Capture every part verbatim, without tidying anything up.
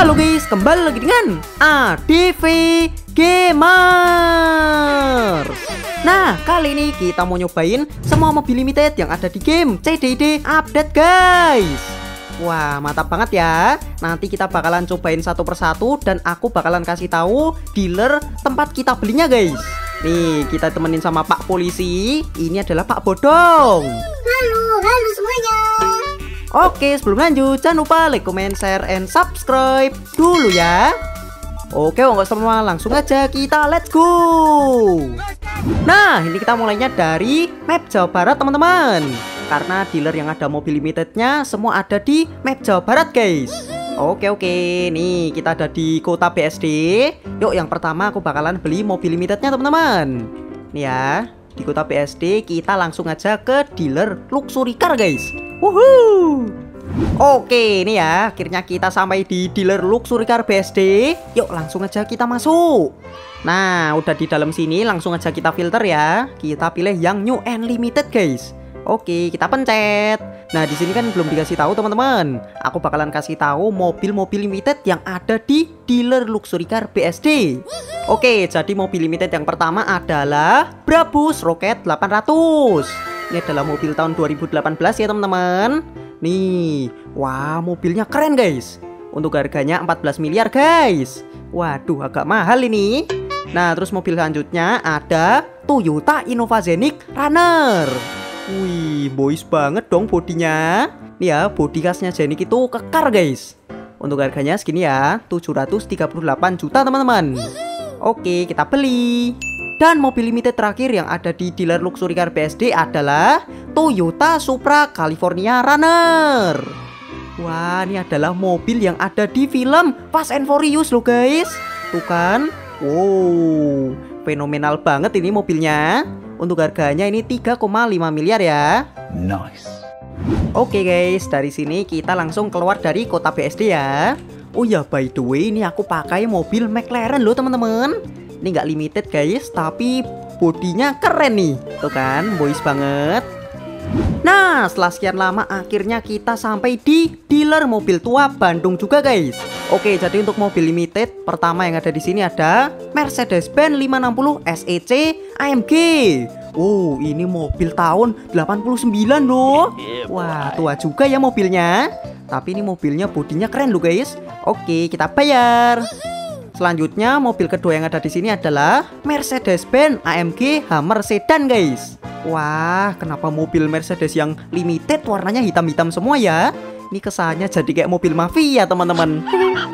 Halo guys, kembali lagi dengan A D V Gamer. Nah, kali ini kita mau nyobain semua mobil limited yang ada di game C D D Update guys. Wah, mantap banget ya. Nanti kita bakalan cobain satu persatu dan aku bakalan kasih tahu dealer tempat kita belinya guys. Nih, kita temenin sama Pak Polisi. Ini adalah Pak Bodong. Halo, halo semuanya. Oke, sebelum lanjut jangan lupa like, comment, share, and subscribe dulu ya. Oke, nggak semua langsung aja kita let's go. Nah, ini kita mulainya dari map Jawa Barat teman-teman. Karena dealer yang ada mobil limitednya semua ada di map Jawa Barat guys. Oke oke, nih kita ada di kota B S D. Yuk, yang pertama aku bakalan beli mobil limitednya teman-teman. Nih ya, di kota B S D kita langsung aja ke dealer luxury car guys. Wuhuu. Oke, ini ya, akhirnya kita sampai di dealer luxury car B S D. Yuk, langsung aja kita masuk. Nah, udah di dalam sini, langsung aja kita filter ya. Kita pilih yang new and limited guys. Oke, kita pencet. Nah, di sini kan belum dikasih tahu teman-teman. Aku bakalan kasih tahu mobil-mobil limited yang ada di dealer luxury car B S D. Oke, jadi mobil limited yang pertama adalah Brabus Rocket delapan ratus. Ini adalah mobil tahun dua ribu delapan belas ya teman-teman. Nih, wah mobilnya keren guys. Untuk harganya empat belas miliar guys. Waduh, agak mahal ini. Nah, terus mobil selanjutnya ada Toyota Innova Zenith Runner. Wih, boys banget dong bodinya. Nih ya, body khasnya Zenith itu kekar guys. Untuk harganya segini ya, tujuh ratus tiga puluh delapan juta teman-teman. Oke, kita beli. Dan mobil limited terakhir yang ada di dealer luxury car B S D adalah Toyota Supra California Runner. Wah, ini adalah mobil yang ada di film Fast and Furious loh guys. Tuh kan. Wow, fenomenal banget ini mobilnya. Untuk harganya ini tiga koma lima miliar ya. Nice. Oke guys, dari sini kita langsung keluar dari kota B S D ya. Oh ya, by the way, ini aku pakai mobil McLaren loh teman-teman. Ini nggak limited guys, tapi bodinya keren nih. Tuh kan, boys banget. Nah, setelah sekian lama akhirnya kita sampai di dealer mobil tua Bandung juga guys. Oke, jadi untuk mobil limited pertama yang ada di sini ada Mercedes-Benz lima enam nol S E C A M G. Oh, ini mobil tahun delapan puluh sembilan loh. Wah, tua juga ya mobilnya. Tapi ini mobilnya bodinya keren loh guys. Oke, kita bayar. Selanjutnya mobil kedua yang ada di sini adalah Mercedes-Benz A M G Hummer Sedan guys. Wah, kenapa mobil Mercedes yang limited warnanya hitam-hitam semua ya? Ini kesannya jadi kayak mobil mafia teman-teman.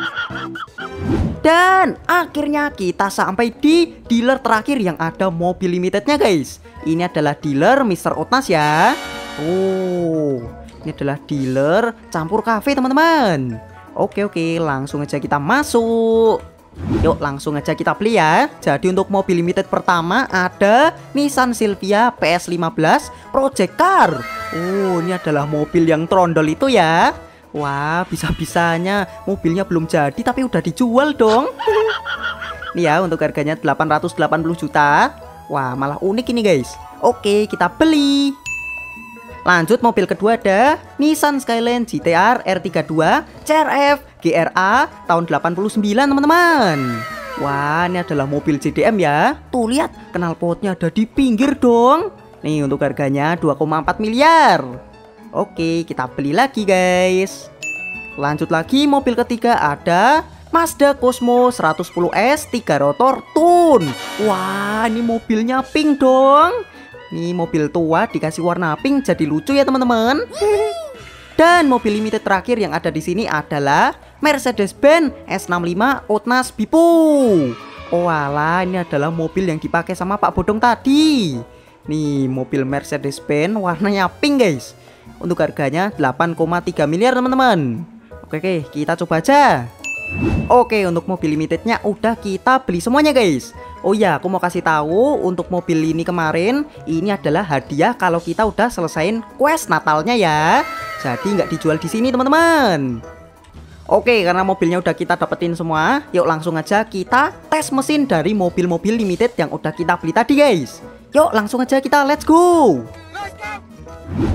Dan akhirnya kita sampai di dealer terakhir yang ada mobil limitednya guys. Ini adalah dealer mister Otnas ya. Oh, ini adalah dealer campur cafe teman-teman. Oke oke, langsung aja kita masuk. Yuk, langsung aja kita beli ya. Jadi untuk mobil limited pertama ada Nissan Silvia P S lima belas Project Car. Oh, ini adalah mobil yang trondol itu ya. Wah, bisa-bisanya mobilnya belum jadi tapi udah dijual dong. Nih ya, untuk harganya delapan ratus delapan puluh juta. Wah, malah unik ini guys. Oke, kita beli. Lanjut mobil kedua ada Nissan Skyline G T R R tiga puluh dua C R F G R A tahun delapan puluh sembilan teman-teman. Wah, ini adalah mobil J D M ya. Tuh lihat, knalpotnya ada di pinggir dong. Nih untuk harganya dua koma empat miliar. Oke, kita beli lagi guys. Lanjut lagi mobil ketiga ada Mazda Cosmo seratus sepuluh S tiga rotor tune. Wah, ini mobilnya pink dong. Nih mobil tua dikasih warna pink jadi lucu ya teman-teman. Dan mobil limited terakhir yang ada di sini adalah Mercedes-Benz S enam lima Otnas Bipo. Oh alah, ini adalah mobil yang dipakai sama Pak Bodong tadi. Nih mobil Mercedes-Benz warnanya pink guys. Untuk harganya delapan koma tiga miliar teman-teman. Oke oke, kita coba aja. Oke, untuk mobil limitednya udah kita beli semuanya guys. Oh ya, aku mau kasih tahu untuk mobil ini kemarin ini adalah hadiah kalau kita udah selesain quest Natalnya ya. Jadi nggak dijual di sini teman-teman. Oke, karena mobilnya udah kita dapetin semua, yuk langsung aja kita tes mesin dari mobil-mobil limited yang udah kita beli tadi guys. Yuk langsung aja kita let's go.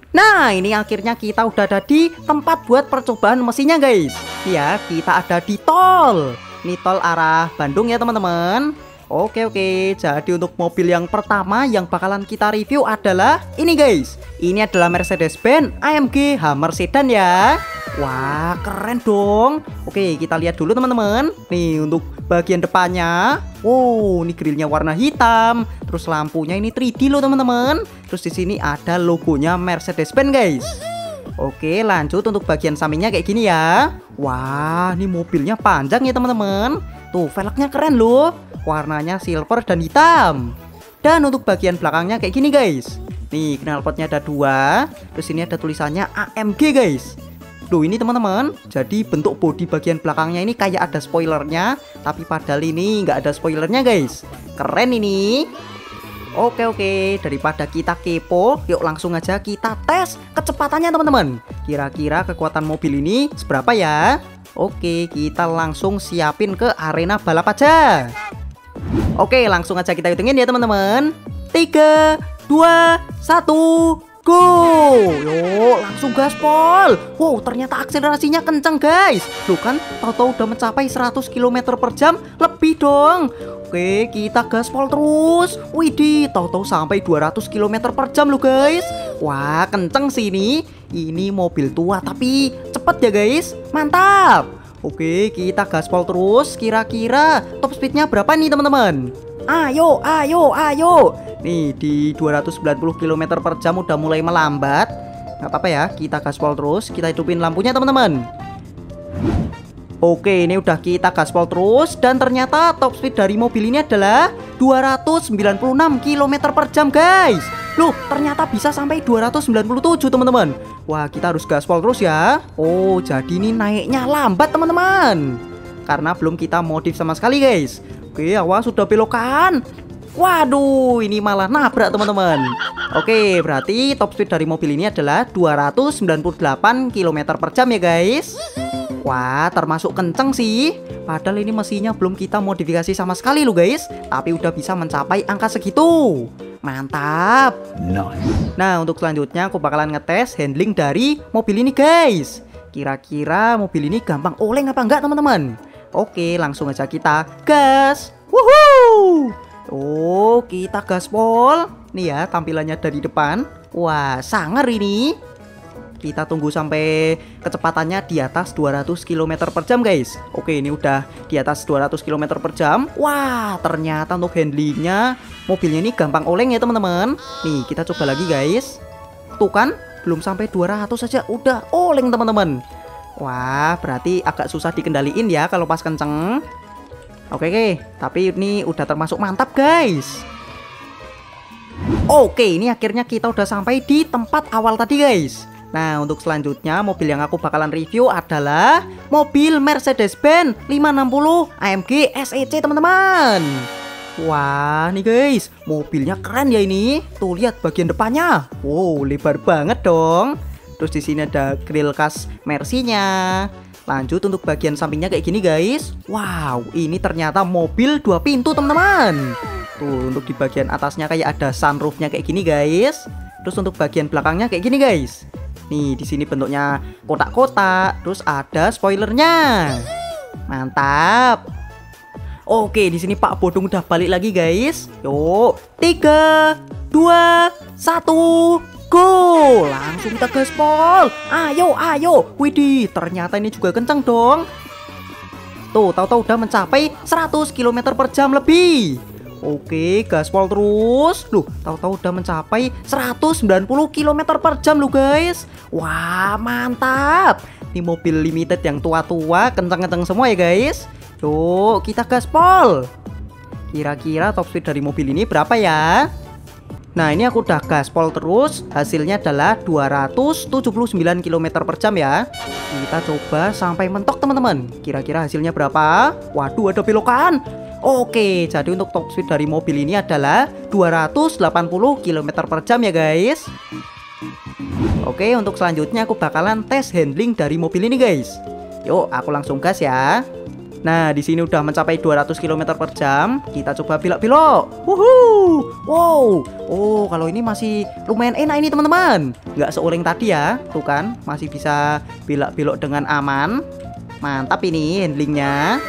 Nah, ini akhirnya kita udah ada di tempat buat percobaan mesinnya guys. Ya, kita ada di tol. Ini tol arah Bandung ya teman-teman. Oke oke, jadi untuk mobil yang pertama yang bakalan kita review adalah ini guys. Ini adalah Mercedes-Benz A M G Hammer Sedan ya. Wah, keren dong. Oke, kita lihat dulu teman-teman. Nih untuk bagian depannya. Wow, ini grillnya warna hitam. Terus lampunya ini tiga D loh teman-teman. Terus di sini ada logonya Mercedes-Benz guys. Oke, lanjut untuk bagian sampingnya kayak gini ya. Wah, ini mobilnya panjang ya teman-teman. Tuh, velgnya keren loh. Warnanya silver dan hitam. Dan untuk bagian belakangnya kayak gini guys. Nih, knalpotnya ada dua. Terus ini ada tulisannya A M G guys. Duh, ini teman-teman, jadi bentuk bodi bagian belakangnya ini kayak ada spoilernya, tapi padahal ini nggak ada spoilernya guys. Keren ini. Oke oke, daripada kita kepo, yuk langsung aja kita tes kecepatannya teman-teman. Kira-kira kekuatan mobil ini seberapa ya? Oke, kita langsung siapin ke arena balap aja. Oke, langsung aja kita hitungin ya teman-teman. Tiga, dua, satu. Go! Yo, langsung gaspol. Wow, ternyata akselerasinya kenceng guys. Loh kan, tahu-tahu udah mencapai seratus kilometer per jam. Lebih dong. Oke, kita gaspol terus. Widih, tahu-tahu sampai dua ratus kilometer per jam loh guys. Wah, kenceng sih ini. Ini mobil tua tapi cepet ya guys. Mantap. Oke, kita gaspol terus. Kira-kira top speednya berapa nih teman-teman? Ayo, ayo, ayo. Nih di dua ratus sembilan puluh kilometer per jam udah mulai melambat. Gak apa-apa ya, kita gaspol terus. Kita hidupin lampunya teman-teman. Oke, ini udah kita gaspol terus. Dan ternyata top speed dari mobil ini adalah dua ratus sembilan puluh enam kilometer per jam guys. Loh, ternyata bisa sampai dua ratus sembilan puluh tujuh teman-teman. Wah, kita harus gaspol terus ya. Oh, jadi ini naiknya lambat teman-teman, karena belum kita modif sama sekali guys. Oke, awas sudah belokan. Waduh, ini malah nabrak teman-teman. Oke, berarti top speed dari mobil ini adalah dua ratus sembilan puluh delapan kilometer per jam ya guys. Wah, termasuk kenceng sih. Padahal ini mesinnya belum kita modifikasi sama sekali loh guys, tapi udah bisa mencapai angka segitu. Mantap. Nice. Nah, untuk selanjutnya aku bakalan ngetes handling dari mobil ini guys. Kira-kira mobil ini gampang oleng apa enggak teman-teman? Oke, langsung aja kita gas. Wuhuu. Oh, kita gaspol. Nih ya tampilannya dari depan. Wah, sangar ini. Kita tunggu sampai kecepatannya di atas dua ratus kilometer per jam guys. Oke, ini udah di atas dua ratus kilometer per jam. Wah, ternyata untuk handlingnya mobilnya ini gampang oleng ya teman-teman. Nih, kita coba lagi guys. Tuh kan, belum sampai dua ratus saja udah oleng teman-teman. Wah, berarti agak susah dikendaliin ya kalau pas kenceng. Oke, oke, tapi ini udah termasuk mantap guys. Oke, ini akhirnya kita udah sampai di tempat awal tadi guys. Nah, untuk selanjutnya mobil yang aku bakalan review adalah mobil Mercedes-Benz lima enam nol A M G S E C teman-teman. Wah, nih guys, mobilnya keren ya ini. Tuh lihat bagian depannya. Wow, lebar banget dong. Terus di sini ada grill khas Mercy-nya. Lanjut untuk bagian sampingnya kayak gini guys. Wow, ini ternyata mobil dua pintu teman-teman. Tuh untuk di bagian atasnya kayak ada sunroofnya kayak gini guys. Terus untuk bagian belakangnya kayak gini guys. Nih di sini bentuknya kotak-kotak. Terus ada spoilernya. Mantap. Oke, di sini Pak Bodong udah balik lagi guys. Yuk, tiga, dua, satu. Go, langsung kita gaspol. Ayo, ayo. Widih, ternyata ini juga kenceng dong. Tuh, tahu-tahu udah mencapai seratus kilometer per jam lebih. Oke, gaspol terus. Loh, tahu-tahu udah mencapai seratus sembilan puluh kilometer per jam loh guys. Wah, mantap. Ini mobil limited yang tua-tua, kenceng-kenceng semua ya guys. Yuk, kita gaspol. Kira-kira top speed dari mobil ini berapa ya? Nah, ini aku udah gaspol terus. Hasilnya adalah dua ratus tujuh puluh sembilan kilometer per jam ya. Kita coba sampai mentok teman-teman. Kira-kira hasilnya berapa? Waduh, ada belokan. Oke, jadi untuk top speed dari mobil ini adalah dua ratus delapan puluh kilometer per jam ya guys. Oke, untuk selanjutnya aku bakalan tes handling dari mobil ini guys. Yuk, aku langsung gas ya. Nah, di sini udah mencapai dua ratus kilometer per jam. Kita coba belok-belok. Wuhu. Wow. Oh, kalau ini masih lumayan enak ini teman-teman. Nggak seoleng tadi ya. Tuh kan, masih bisa belok-belok dengan aman. Mantap ini handlingnya.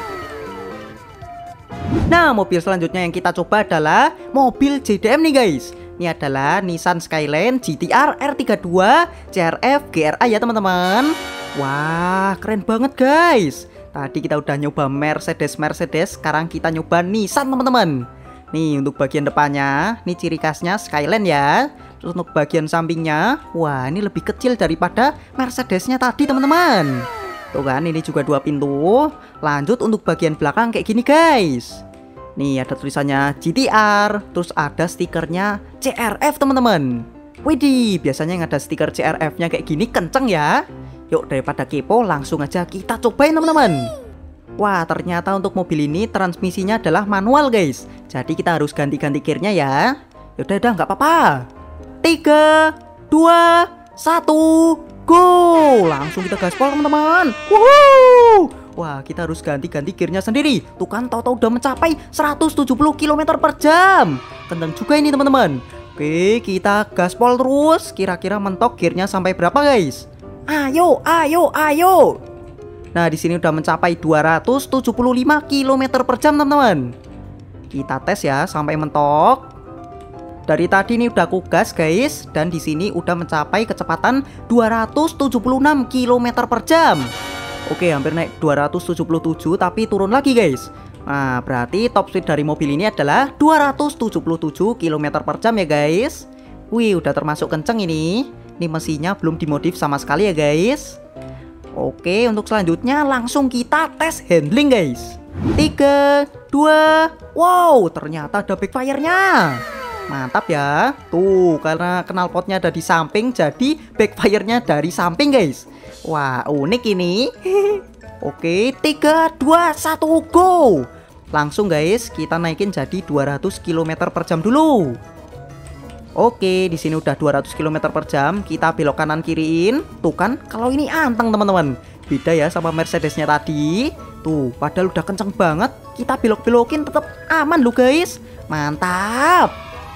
Nah, mobil selanjutnya yang kita coba adalah mobil J D M nih guys. Ini adalah Nissan Skyline G T R R tiga puluh dua C R F G R A ya teman-teman. Wah, keren banget guys. Tadi kita udah nyoba Mercedes-Mercedes, sekarang kita nyoba Nissan teman-teman. Nih untuk bagian depannya, ini ciri khasnya Skyline ya. Terus untuk bagian sampingnya, wah ini lebih kecil daripada Mercedesnya tadi teman-teman. Tuh kan, ini juga dua pintu. Lanjut untuk bagian belakang kayak gini guys. Nih ada tulisannya G T R, terus ada stikernya C R F teman-teman. Widih, biasanya yang ada stiker C R F-nya kayak gini kenceng ya. Yuk daripada kepo langsung aja kita cobain teman-teman. Wah ternyata untuk mobil ini transmisinya adalah manual guys. Jadi kita harus ganti-ganti gearnya ya. Yaudah udah nggak apa-apa. Tiga, dua, satu, go. Langsung kita gaspol teman-teman. Wuhu. Wah kita harus ganti-ganti gearnya sendiri. Tuh kan tahu-tahu udah mencapai seratus tujuh puluh kilometer per jam. Kenceng juga ini teman-teman. Oke kita gaspol terus. Kira-kira mentok gearnya sampai berapa guys? Ayo, ayo, ayo. Nah, di sini udah mencapai dua ratus tujuh puluh lima kilometer per jam, teman-teman. Kita tes ya sampai mentok. Dari tadi ini udah aku gas, guys, dan di sini udah mencapai kecepatan dua ratus tujuh puluh enam kilometer per jam. Oke, hampir naik dua ratus tujuh puluh tujuh tapi turun lagi, guys. Nah, berarti top speed dari mobil ini adalah dua ratus tujuh puluh tujuh kilometer per jam ya, guys. Wih, udah termasuk kenceng ini. Ini mesinnya belum dimodif sama sekali ya guys. Oke untuk selanjutnya langsung kita tes handling guys. Tiga, dua, wow ternyata ada backfire-nya. Mantap ya. Tuh karena knalpotnya ada di samping, jadi backfire-nya dari samping guys. Wah unik ini. Oke tiga, dua, satu, go. Langsung guys kita naikin jadi dua ratus kilometer per jam dulu. Oke, di sini udah dua ratus kilometer per jam. Kita belok kanan kiriin. Tuh kan, kalau ini anteng teman-teman. Beda ya sama Mercedesnya tadi. Tuh, padahal udah kenceng banget. Kita belok-belokin tetap aman loh guys. Mantap.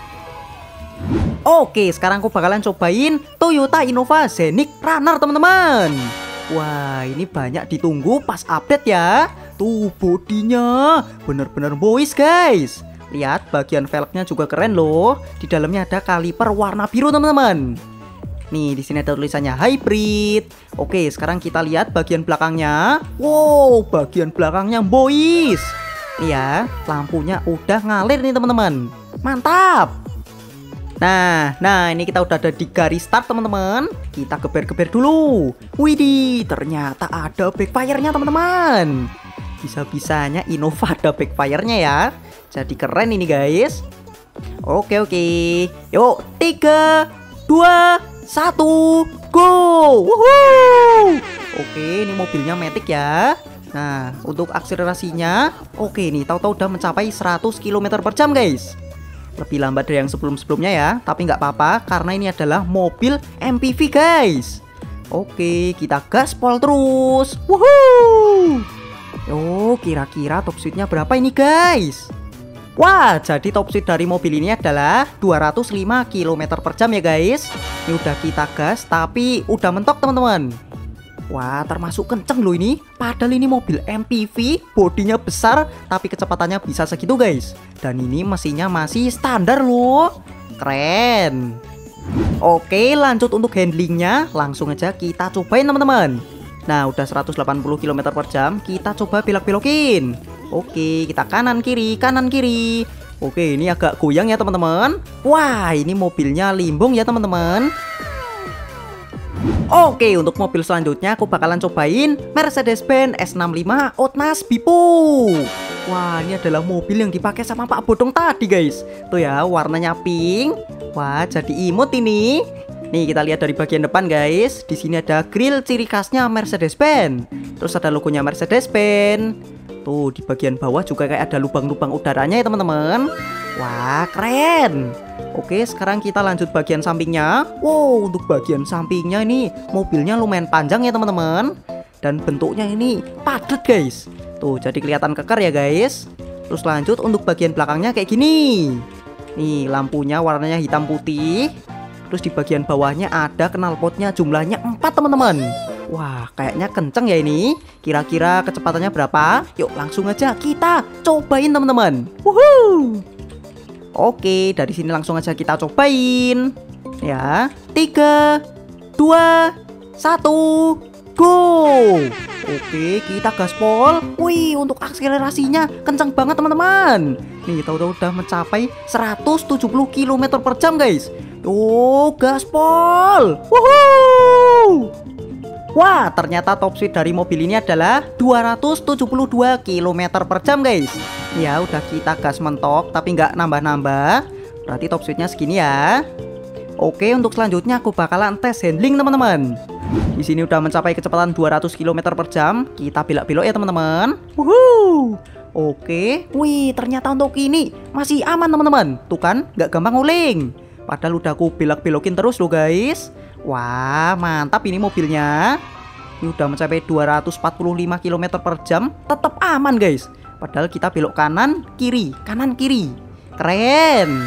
Oke, sekarang aku bakalan cobain Toyota Innova Scenic Runner teman-teman. Wah, ini banyak ditunggu pas update ya. Tuh, bodinya bener-bener boys guys. Lihat bagian velgnya juga keren loh. Di dalamnya ada kaliper warna biru teman-teman. Nih di sini ada tulisannya hybrid. Oke sekarang kita lihat bagian belakangnya. Wow bagian belakangnya boys. Nih ya lampunya udah ngalir nih teman-teman. Mantap. Nah, nah ini kita udah ada di garis start teman-teman. Kita geber-geber dulu. Widih ternyata ada backfire-nya teman-teman. Bisa-bisanya Innova ada backfire-nya ya. Jadi keren ini guys. Oke oke. Yuk tiga, dua, satu, go. Wuhu. Oke ini mobilnya Matic ya. Nah untuk akselerasinya, oke nih tahu-tahu udah mencapai seratus kilometer per jam guys. Lebih lambat dari yang sebelum-sebelumnya ya. Tapi nggak apa-apa karena ini adalah mobil M P V guys. Oke kita gaspol terus. Wuhu. Yo kira-kira top speednya berapa ini guys? Wah, jadi top speed dari mobil ini adalah dua ratus lima kilometer per jam ya guys. Ini udah kita gas tapi udah mentok teman-teman. Wah, termasuk kenceng loh ini. Padahal ini mobil M P V, bodinya besar tapi kecepatannya bisa segitu guys. Dan ini mesinnya masih standar loh. Keren. Oke, lanjut untuk handlingnya. Langsung aja kita cobain teman-teman. Nah, udah seratus delapan puluh kilometer per jam. Kita coba belok-belokin. Oke, kita kanan kiri, kanan kiri. Oke, ini agak goyang ya teman-teman. Wah, ini mobilnya limbung ya teman-teman. Oke, untuk mobil selanjutnya aku bakalan cobain Mercedes-Benz S enam puluh lima Outnas Bipo. Wah, ini adalah mobil yang dipakai sama Pak Bodong tadi guys. Tuh ya, warnanya pink. Wah, jadi imut ini. Nih kita lihat dari bagian depan guys. Di sini ada grill ciri khasnya Mercedes-Benz. Terus ada logonya Mercedes-Benz. Tuh di bagian bawah juga kayak ada lubang-lubang udaranya ya teman-teman. Wah keren. Oke sekarang kita lanjut bagian sampingnya. Wow untuk bagian sampingnya ini mobilnya lumayan panjang ya teman-teman. Dan bentuknya ini padat guys. Tuh, jadi kelihatan keker ya guys. Terus lanjut untuk bagian belakangnya kayak gini. Nih, lampunya warnanya hitam putih. Terus di bagian bawahnya ada knalpotnya, jumlahnya empat teman-teman. Wah, kayaknya kenceng ya ini. Kira-kira kecepatannya berapa? Yuk langsung aja kita cobain teman-teman. Wuhuu. Oke, dari sini langsung aja kita cobain. Ya, tiga, dua, satu, go. Oke, kita gaspol. Wih, untuk akselerasinya kencang banget teman-teman. Nih, tahu-tahu udah mencapai seratus tujuh puluh kilometer per jam guys. Oh, gaspol. Wuhuu. Wah, ternyata top speed dari mobil ini adalah dua ratus tujuh puluh dua kilometer per jam guys. Ya, udah kita gas mentok tapi nggak nambah-nambah. Berarti top speednya segini ya. Oke, untuk selanjutnya aku bakalan tes handling teman-teman. Di sini udah mencapai kecepatan dua ratus kilometer per jam. Kita belok-belok ya teman-teman. Wuhuu. Oke, wih, ternyata untuk ini masih aman teman-teman. Tuh kan, nggak gampang nguling. Padahal udah aku belok-belokin terus loh guys. Wah, mantap ini mobilnya. Ini udah mencapai dua ratus empat puluh lima kilometer per jam. Tetap aman guys. Padahal kita belok kanan, kiri, kanan, kiri. Keren.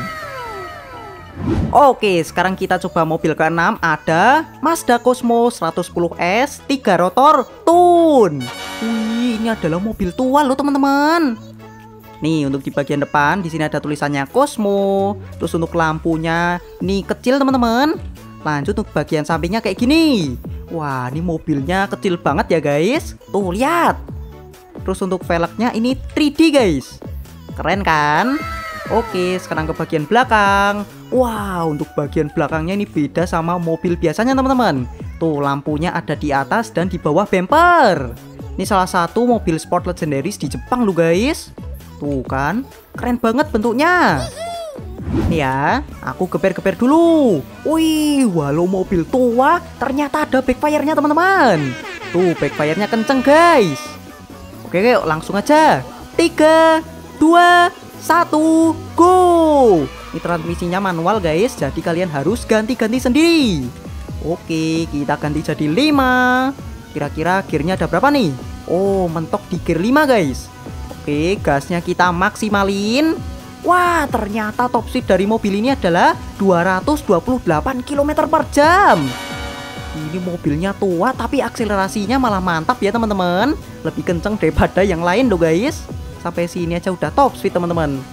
Oke, sekarang kita coba mobil keenam. Ada Mazda Cosmo seratus sepuluh S tiga rotor Tune. Wih, ini adalah mobil tua loh teman-teman. Nih, untuk di bagian depan di sini ada tulisannya Cosmo. Terus untuk lampunya ini kecil teman-teman. Lanjut untuk bagian sampingnya kayak gini. Wah, ini mobilnya kecil banget ya guys. Tuh, lihat. Terus untuk velgnya ini tiga D guys. Keren kan? Oke, sekarang ke bagian belakang. Wow, untuk bagian belakangnya ini beda sama mobil biasanya teman-teman. Tuh, lampunya ada di atas dan di bawah bumper. Ini salah satu mobil sport legendaris di Jepang loh guys. Tuh kan, keren banget bentuknya. Nih ya, aku geber-geber dulu. Wih, walau mobil tua, ternyata ada backfire-nya teman-teman. Tuh, backfire-nya kenceng guys. Oke, yuk langsung aja. Tiga, dua, satu, go. Ini transmisinya manual guys, jadi kalian harus ganti-ganti sendiri. Oke, kita ganti jadi lima. Kira-kira gearnya ada berapa nih? Oh, mentok di gear lima guys. Oke, gasnya kita maksimalin. Wah, ternyata top speed dari mobil ini adalah dua ratus dua puluh delapan kilometer per jam. Ini mobilnya tua tapi akselerasinya malah mantap ya teman-teman. Lebih kenceng daripada yang lain loh guys. Sampai sini aja udah top speed teman-teman.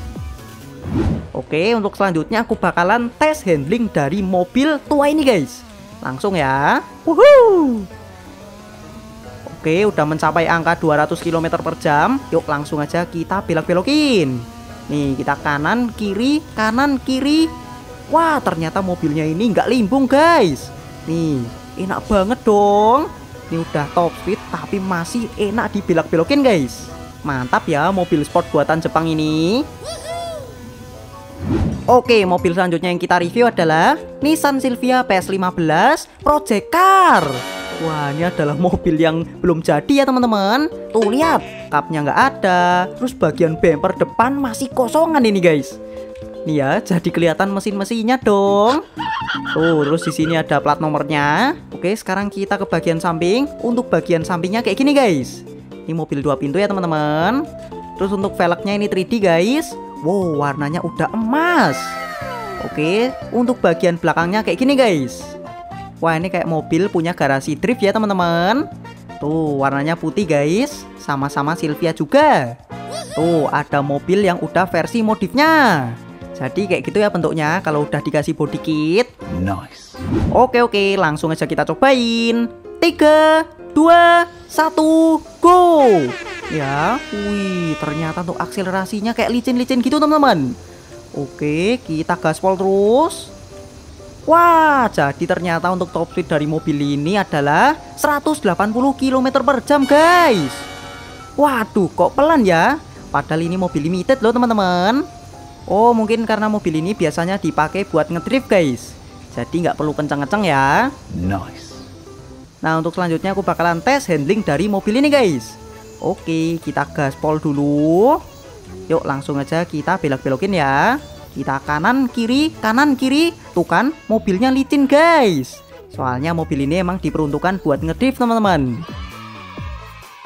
Oke, untuk selanjutnya aku bakalan tes handling dari mobil tua ini guys. Langsung ya. Wuhuu. Oke, udah mencapai angka dua ratus kilometer per jam. Yuk langsung aja kita belok-belokin. Nih, kita kanan, kiri, kanan, kiri. Wah, ternyata mobilnya ini nggak limbung guys. Nih, enak banget dong. Ini udah top speed tapi masih enak dibelok-belokin guys. Mantap ya mobil sport buatan Jepang ini. Oke, mobil selanjutnya yang kita review adalah Nissan Silvia P S lima belas Project Car. Wah, ini adalah mobil yang belum jadi ya teman-teman. Tuh lihat, kapnya nggak ada. Terus bagian bumper depan masih kosongan ini guys. Nih ya, jadi kelihatan mesin-mesinnya dong. Tuh, terus di sini ada plat nomornya. Oke, sekarang kita ke bagian samping. Untuk bagian sampingnya kayak gini guys. Ini mobil dua pintu ya teman-teman. Terus untuk velgnya ini tiga D guys. Wow, warnanya udah emas. Oke, untuk bagian belakangnya kayak gini guys. Wah, ini kayak mobil punya garasi drift ya teman-teman. Tuh, warnanya putih guys. Sama-sama Silvia juga. Tuh, ada mobil yang udah versi modifnya. Jadi kayak gitu ya bentuknya kalau udah dikasih body kit. Nice. Oke oke, langsung aja kita cobain. Tiga, dua, satu, go. Ya, wih, ternyata untuk akselerasinya kayak licin-licin gitu teman-teman. Oke, kita gaspol terus. Wah, jadi ternyata untuk top speed dari mobil ini adalah seratus delapan puluh kilometer per jam guys. Waduh, kok pelan ya? Padahal ini mobil limited loh teman-teman. Oh, mungkin karena mobil ini biasanya dipakai buat ngedrift guys. Jadi nggak perlu kencang-kencang ya. Nice. Nah, untuk selanjutnya aku bakalan tes handling dari mobil ini guys. Oke, kita gaspol dulu. Yuk langsung aja kita belok-belokin ya. Kita kanan kiri kanan kiri. Tuh kan mobilnya licin guys. Soalnya mobil ini emang diperuntukkan buat ngedrift teman-teman.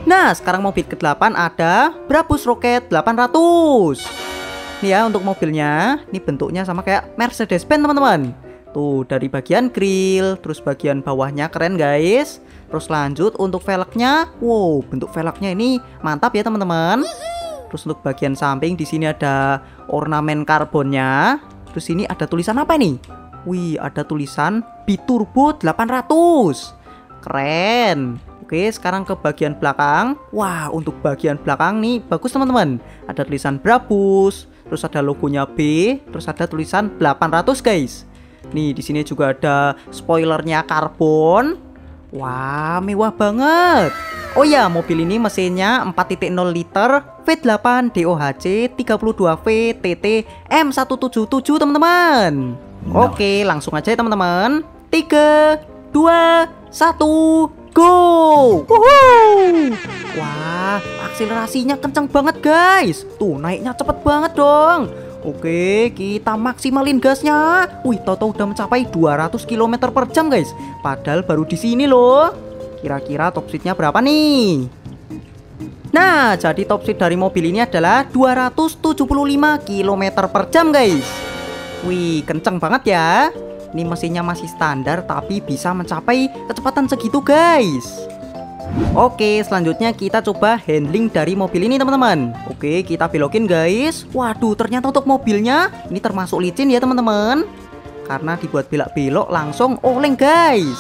Nah, sekarang mobil kedelapan ada Brabus Rocket delapan ratus. Nih ya untuk mobilnya, ini bentuknya sama kayak Mercedes-Benz teman-teman. Tuh dari bagian grill, terus bagian bawahnya keren guys. Terus lanjut untuk velgnya, wow bentuk velgnya ini mantap ya teman-teman. Terus untuk bagian samping di sini ada ornamen karbonnya. Terus ini ada tulisan apa nih? Wih ada tulisan Biturbo delapan ratus. Keren. Oke, sekarang ke bagian belakang. Wah, untuk bagian belakang nih bagus teman-teman. Ada tulisan Brabus, terus ada logonya B, terus ada tulisan delapan ratus guys. Nih, di sini juga ada spoilernya karbon. Wah, mewah banget. Oh ya, mobil ini mesinnya empat titik nol liter V delapan D O H C tiga puluh dua V T T M seratus tujuh puluh tujuh teman-teman. Oke, langsung aja ya teman-teman. tiga, dua, satu, go! Wuhu! Wah, akselerasinya kencang banget guys. Tuh, naiknya cepet banget dong. Oke, kita maksimalin gasnya. Wih, toto udah mencapai dua ratus kilometer per jam guys. Padahal baru di sini loh. Kira-kira top speednya berapa nih? Nah, jadi top speed dari mobil ini adalah dua ratus tujuh puluh lima kilometer per jam guys. Wih, kenceng banget ya. Ini mesinnya masih standar tapi bisa mencapai kecepatan segitu guys. Oke, selanjutnya kita coba handling dari mobil ini teman-teman. Oke, kita belokin guys. Waduh, ternyata untuk mobilnya ini termasuk licin ya teman-teman. Karena dibuat belok-belok langsung oleng guys.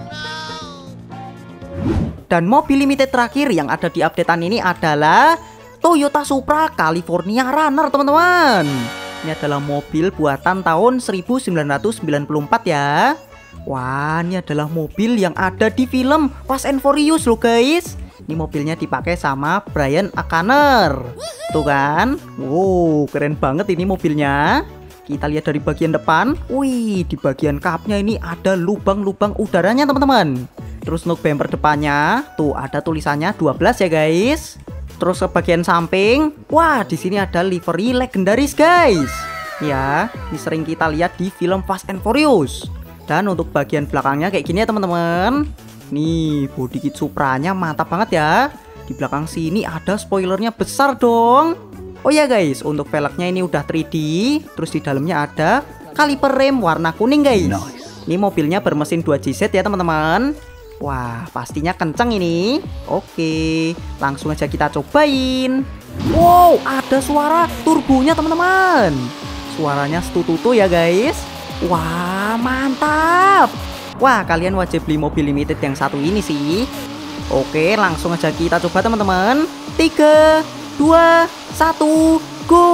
Dan mobil limited terakhir yang ada di updatean ini adalah Toyota Supra California Runner teman-teman. Ini adalah mobil buatan tahun seribu sembilan ratus sembilan puluh empat ya. Wah, ini adalah mobil yang ada di film Fast and Furious loh guys. Ini mobilnya dipakai sama Brian O'Connor. Tuh kan. Wow, keren banget ini mobilnya. Kita lihat dari bagian depan. Wih, di bagian kapnya ini ada lubang-lubang udaranya teman-teman. Terus untuk bumper depannya, tuh ada tulisannya dua belas ya guys. Terus ke bagian samping, wah di sini ada livery legendaris guys. Ya, ini sering kita lihat di film Fast and Furious. Dan untuk bagian belakangnya kayak gini ya teman-teman. Nih, body kit Supranya mantap banget ya. Di belakang sini ada spoilernya besar dong. Oh ya guys, untuk velgnya ini udah tiga D. Terus di dalamnya ada kaliper rem warna kuning guys. Ini mobilnya bermesin dua J Z ya teman-teman. Wah, pastinya kenceng ini. Oke, langsung aja kita cobain. Wow, ada suara turbonya teman-teman. Suaranya setututu ya guys. Wah, mantap. Wah, kalian wajib beli mobil limited yang satu ini sih. Oke, langsung aja kita coba teman-teman. tiga, dua, satu, go.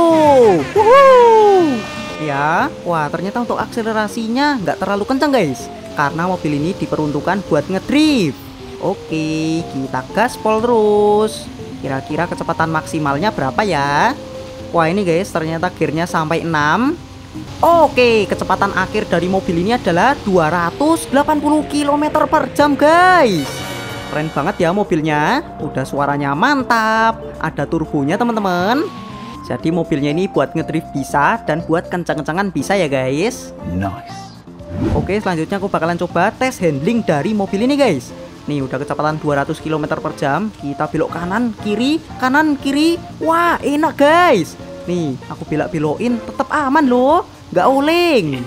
Wuhu. Ya, wah ternyata untuk akselerasinya nggak terlalu kencang guys. Karena mobil ini diperuntukkan buat ngedrift. Oke, kita gaspol terus. Kira-kira kecepatan maksimalnya berapa ya? Wah ini guys, ternyata gearnya sampai enam. Oke, kecepatan akhir dari mobil ini adalah dua ratus delapan puluh kilometer per jam guys. Keren banget ya mobilnya. Udah suaranya mantap. Ada turbonya teman-teman. Jadi mobilnya ini buat ngedrift bisa dan buat kencang-kencangan bisa ya guys. Nice. Oke, selanjutnya aku bakalan coba tes handling dari mobil ini guys. Nih udah kecepatan dua ratus kilometer per jam. Kita belok kanan, kiri, kanan, kiri. Wah enak guys. Nih aku belok-belokin tetap aman loh, nggak oleng.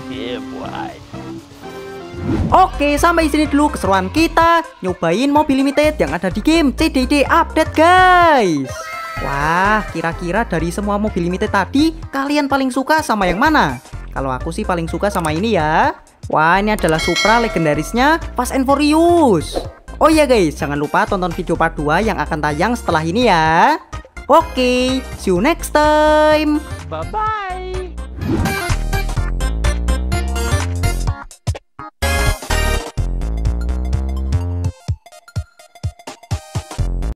Oke, sampai sini dulu keseruan kita nyobain mobil limited yang ada di game C D D Update guys. Wah, kira-kira dari semua mobil limited tadi kalian paling suka sama yang mana? Kalau aku sih paling suka sama ini ya. Wah, ini adalah Supra legendarisnya Fast and Furious. Oh iya guys, jangan lupa tonton video part dua yang akan tayang setelah ini ya. Oke, see you next time. Bye-bye.